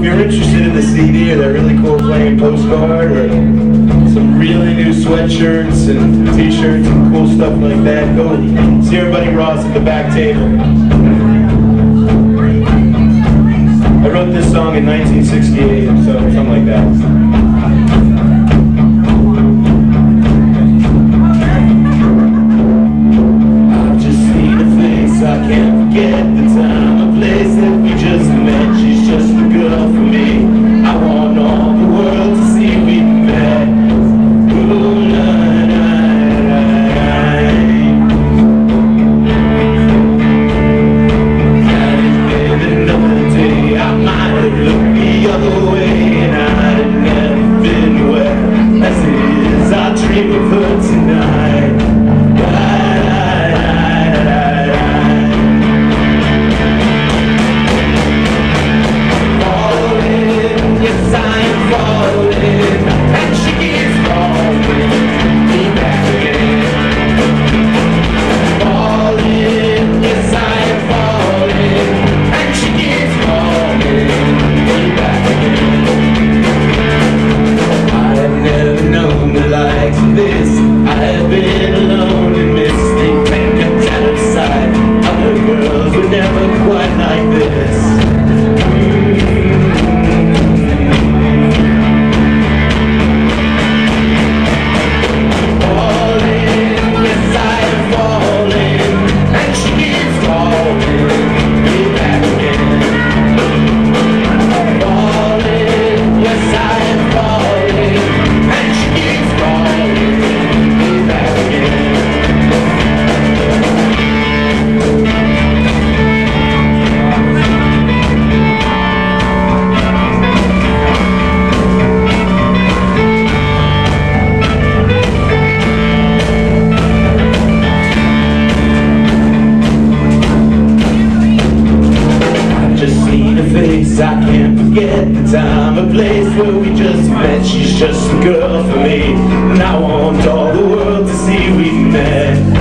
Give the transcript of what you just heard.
you're interested in the CD or that really cool plain postcard or some really new sweatshirts and t-shirts and cool stuff like that, go see everybody Ross at the back table. I wrote this song in 1968 or so, something like that. I can't forget the time, a place where we just met. She's just a girl for me, and I want all the world to see we met.